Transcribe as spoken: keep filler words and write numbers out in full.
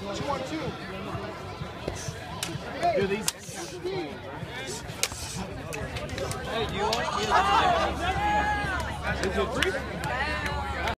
Two on two. Do these? Hey, do you want me to? Is it free?